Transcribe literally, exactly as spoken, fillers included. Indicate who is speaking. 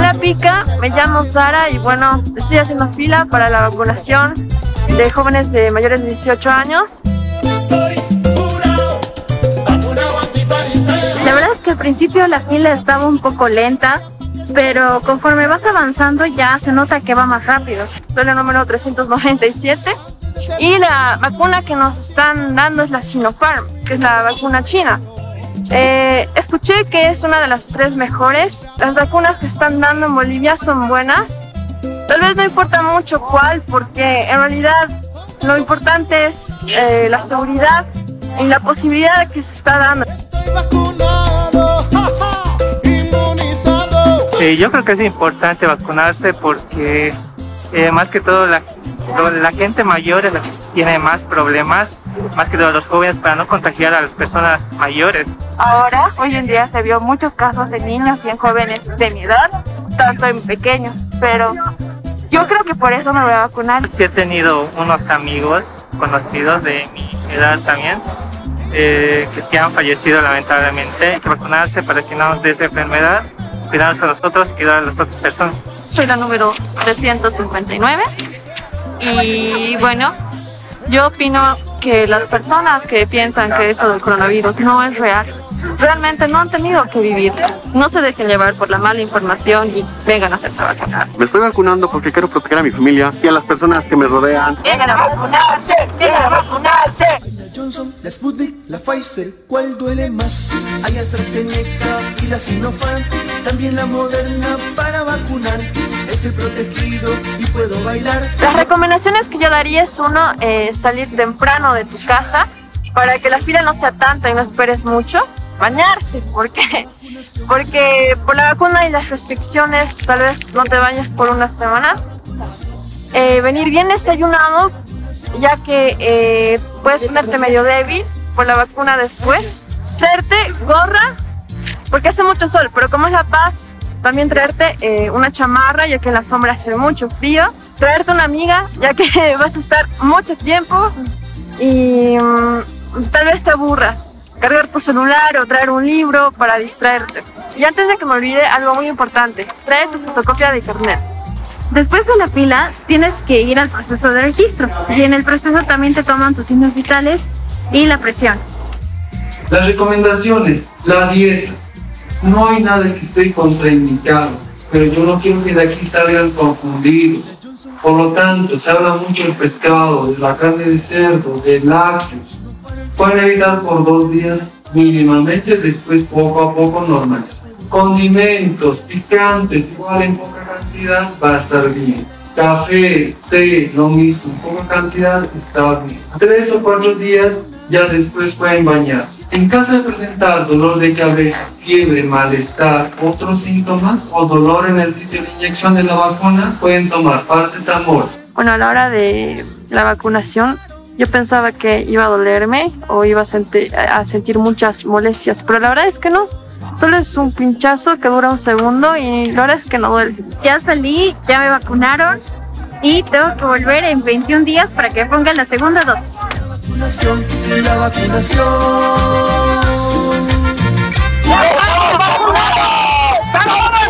Speaker 1: Hola Pica, me llamo Sara y bueno, estoy haciendo fila para la vacunación de jóvenes de mayores de dieciocho años. La verdad es que al principio la fila estaba un poco lenta, pero conforme vas avanzando ya se nota que va más rápido. Soy la número trescientos noventa y siete y la vacuna que nos están dando es la Sinopharm, que es la vacuna china. Eh, escuché que es una de las tres mejores. Las vacunas que están dando en Bolivia son buenas. Tal vez no importa mucho cuál, porque en realidad lo importante es eh, la seguridad y la posibilidad que se está dando.
Speaker 2: Sí, yo creo que es importante vacunarse porque eh, más que todo la, la gente mayor es la que tiene más problemas, más que todo los jóvenes, para no contagiar a las personas mayores.
Speaker 1: Ahora, hoy en día se vio muchos casos en niños y en jóvenes de mi edad, tanto en pequeños, pero yo creo que por eso me voy a vacunar.
Speaker 2: Sí he tenido unos amigos conocidos de mi edad también, eh, que sí han fallecido lamentablemente. Hay que vacunarse para que no nos dé esa enfermedad, cuidarnos a nosotros y cuidar a las otras personas.
Speaker 1: Soy la número trescientos cincuenta y nueve y bueno, yo opino que las personas que piensan que esto del coronavirus no es real, realmente no han tenido que vivir. No se dejen llevar por la mala información y vengan a hacerse vacunar.
Speaker 3: Me estoy vacunando porque quiero proteger a mi familia y a las personas que me rodean.
Speaker 4: ¡Vengan a vacunarse! ¡Vengan a vacunarse!
Speaker 5: La Johnson, la Sputnik, la Pfizer, ¿cuál duele más? Hay AstraZeneca y la Sinopharm, también la Moderna para vacunar. Estoy protegido y puedo bailar.
Speaker 1: Las recomendaciones que yo daría es uno, eh, salir temprano de tu casa para que la fila no sea tanta y no esperes mucho. Bañarse, porque, porque por la vacuna y las restricciones tal vez no te bañes por una semana. Eh, venir bien desayunado, ya que eh, puedes ponerte medio débil por la vacuna después. Traerte gorra, porque hace mucho sol, pero como es La Paz, también traerte eh, una chamarra, ya que en la sombra hace mucho frío. Traerte una amiga, ya que vas a estar mucho tiempo y um, tal vez te aburras. Cargar tu celular o traer un libro para distraerte. Y antes de que me olvide, algo muy importante, trae tu fotocopia de carnet. Después de la fila, tienes que ir al proceso de registro. Y en el proceso también te toman tus signos vitales y la presión.
Speaker 6: Las recomendaciones, la dieta. No hay nada que esté contraindicado, pero yo no quiero que de aquí salgan confundidos. Por lo tanto, se habla mucho del pescado, de la carne de cerdo, del lácteos. Pueden evitar por dos días mínimamente, después poco a poco normales. Condimentos, picantes, igual en poca cantidad va a estar bien. Café, té, lo mismo, en poca cantidad está bien. Tres o cuatro días ya después pueden bañarse. En caso de presentar dolor de cabeza, fiebre, malestar, otros síntomas o dolor en el sitio de inyección de la vacuna, pueden tomar paracetamol.
Speaker 1: Bueno, a la hora de la vacunación, yo pensaba que iba a dolerme o iba a sentir, a sentir muchas molestias, pero la verdad es que no. Solo es un pinchazo que dura un segundo y la verdad es que no duele. Ya salí, ya me vacunaron y tengo que volver en veintiún días para que pongan la segunda dosis.
Speaker 5: La vacunación, la vacunación.
Speaker 4: ¡Ya estamos vacunados! ¡Salud!